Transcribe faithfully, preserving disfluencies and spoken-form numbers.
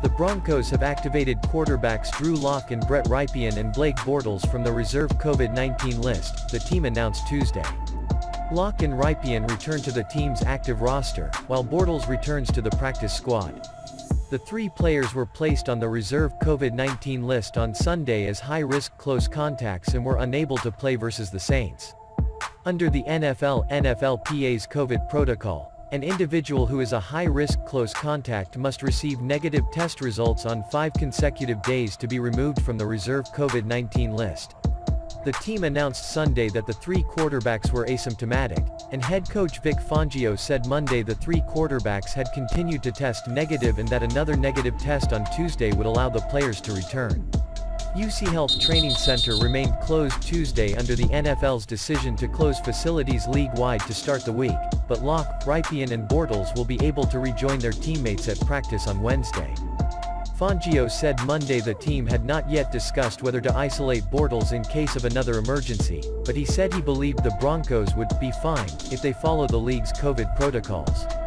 The Broncos have activated quarterbacks Drew Lock and Brett Rypien and Blake Bortles from the reserve COVID nineteen list, the team announced Tuesday. Lock and Rypien return to the team's active roster, while Bortles returns to the practice squad. The three players were placed on the reserve COVID nineteen list on Sunday as high-risk close contacts and were unable to play versus the Saints. Under the N F L N F L P A's COVID protocol, an individual who is a high-risk close contact must receive negative test results on five consecutive days to be removed from the reserve COVID nineteen list. The team announced Sunday that the three quarterbacks were asymptomatic, and head coach Vic Fangio said Monday the three quarterbacks had continued to test negative and that another negative test on Tuesday would allow the players to return. U C Health Training Center remained closed Tuesday under the N F L's decision to close facilities league-wide to start the week, but Lock, Rypien and Bortles will be able to rejoin their teammates at practice on Wednesday. Fangio said Monday the team had not yet discussed whether to isolate Bortles in case of another emergency, but he said he believed the Broncos would be fine if they follow the league's COVID protocols.